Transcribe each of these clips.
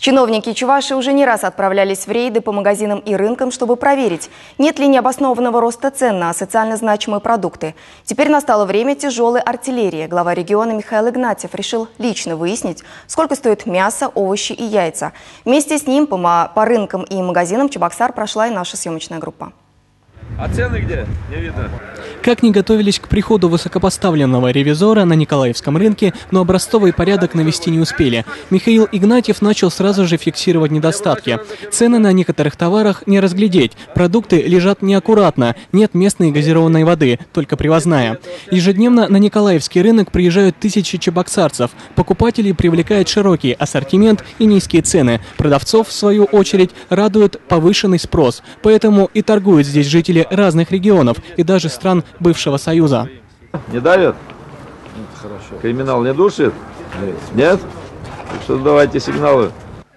Чиновники Чувашии уже не раз отправлялись в рейды по магазинам и рынкам, чтобы проверить, нет ли необоснованного роста цен на социально значимые продукты. Теперь настало время тяжелой артиллерии. Глава региона Михаил Игнатьев решил лично выяснить, сколько стоит мясо, овощи и яйца. Вместе с ним по рынкам и магазинам Чебоксар прошла и наша съемочная группа. А цены где? Не видно. Как ни готовились к приходу высокопоставленного ревизора на Николаевском рынке, но образцовый порядок навести не успели. Михаил Игнатьев начал сразу же фиксировать недостатки. Цены на некоторых товарах не разглядеть, продукты лежат неаккуратно, нет местной газированной воды, только привозная. Ежедневно на Николаевский рынок приезжают тысячи чебоксарцев. Покупателей привлекает широкий ассортимент и низкие цены. Продавцов, в свою очередь, радует повышенный спрос. Поэтому и торгуют здесь жители разных регионов и даже стран бывшего Союза. Не давят? Хорошо. Криминал не душит? Нет? Что давайте сигналы.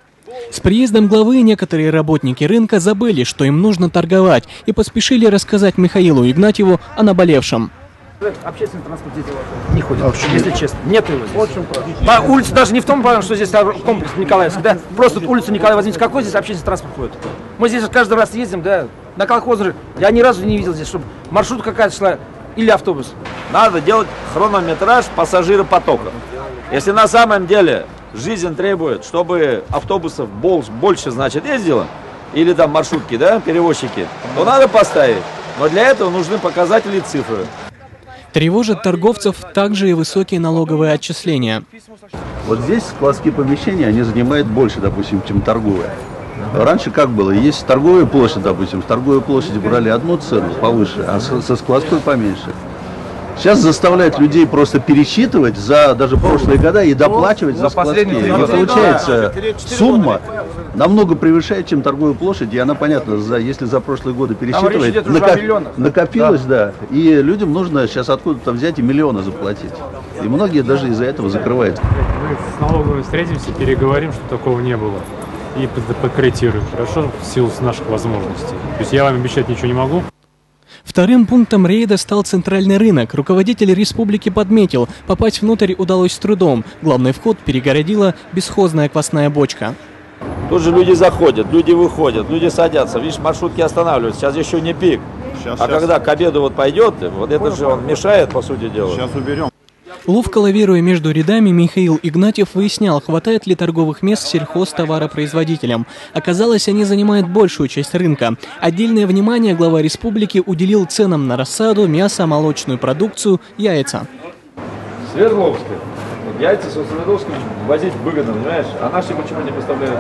С приездом главы некоторые работники рынка забыли, что им нужно торговать, и поспешили рассказать Михаилу Игнатьеву о наболевшем. Общественный транспорт здесь не ходит, если честно. Нет его здесь. По улице даже не в том, что здесь комплекс Николаевск, да? Просто улицу Николая возьмите, какой здесь общественный транспорт ходит? Мы здесь каждый раз ездим, да, на колхозы. Я ни разу не видел здесь, чтобы маршрутка какая-то шла или автобус. Надо делать хронометраж пассажиропотока. Если на самом деле жизнь требует, чтобы автобусов больше, значит, ездило, или там маршрутки, да, перевозчики, то надо поставить. Но для этого нужны показатели и цифры. Тревожат торговцев также и высокие налоговые отчисления. Вот здесь складские помещения, они занимают больше, допустим, чем торговые. Раньше как было? Есть торговая площадь, допустим, с торговой площади брали одну цену повыше, а со складской поменьше. Сейчас заставляют людей просто пересчитывать за даже прошлые года и доплачивать за складские. И получается, сумма намного превышает, чем торговую площадь, и она, понятно, если за прошлые годы пересчитывать, накопилось, да, и людям нужно сейчас откуда-то взять и миллионы заплатить. И многие даже из-за этого закрывают. Мы с налоговой встретимся, переговорим, что такого не было, и подкорректируем, хорошо, в силу наших возможностей. То есть я вам обещать ничего не могу. Вторым пунктом рейда стал центральный рынок. Руководитель республики подметил, попасть внутрь удалось с трудом. Главный вход перегородила бесхозная квасная бочка. Тут же люди заходят, люди выходят, люди садятся. Видишь, маршрутки останавливаются. Сейчас еще не пик. Когда к обеду вот пойдет, вот это же он мешает, по сути дела. Сейчас уберем. Ловко лавируя между рядами, Михаил Игнатьев выяснял, хватает ли торговых мест сельхозтоваропроизводителям. Оказалось, они занимают большую часть рынка. Отдельное внимание глава республики уделил ценам на рассаду, мясо, молочную продукцию, яйца. Свердловская. Яйца со Свердловском возить выгодно, понимаешь? А наши почему не поставляют?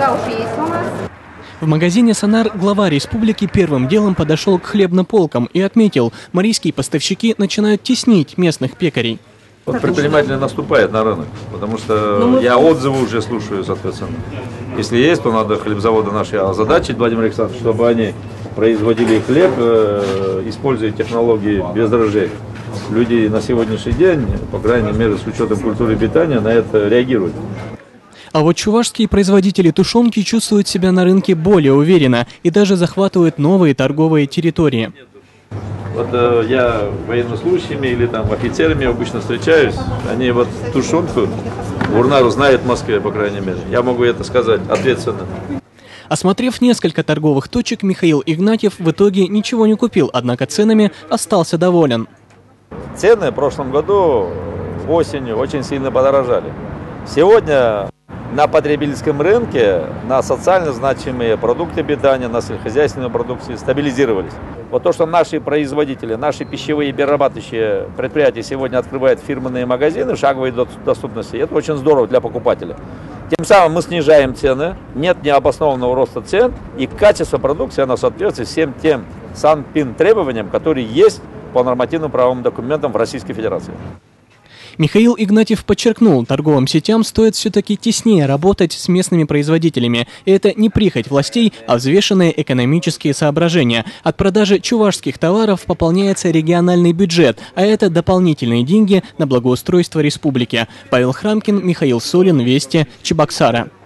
В магазине «Сонар» глава республики первым делом подошел к хлебнополкам и отметил, марийские поставщики начинают теснить местных пекарей. Вот предприниматель наступает на рынок, потому что я отзывы уже слушаю, соответственно. Если есть, то надо хлебзаводы наши озадачить, Владимир Александрович, чтобы они производили хлеб, используя технологии без дрожжей. Люди на сегодняшний день, по крайней мере, с учетом культуры питания, на это реагируют. А вот чувашские производители тушенки чувствуют себя на рынке более уверенно и даже захватывают новые торговые территории. Вот я военнослужащими или там офицерами обычно встречаюсь, они вот тушенку Урнару знают в Москве, по крайней мере. Я могу это сказать ответственно. Осмотрев несколько торговых точек, Михаил Игнатьев в итоге ничего не купил, однако ценами остался доволен. Цены в прошлом году осенью очень сильно подорожали. Сегодня на потребительском рынке на социально значимые продукты питания, на сельскохозяйственную продукцию стабилизировались. Вот то, что наши производители, наши пищевые и перерабатывающие предприятия сегодня открывают фирменные магазины шаговой доступности, это очень здорово для покупателя. Тем самым мы снижаем цены, нет необоснованного роста цен, и качество продукции оно соответствует всем тем санпин-требованиям, которые есть по нормативным правовым документам в Российской Федерации. Михаил Игнатьев подчеркнул, торговым сетям стоит все-таки теснее работать с местными производителями. И это не прихоть властей, а взвешенные экономические соображения. От продажи чувашских товаров пополняется региональный бюджет, а это дополнительные деньги на благоустройство республики. Павел Храмкин, Михаил Солин, Вести, Чебоксары.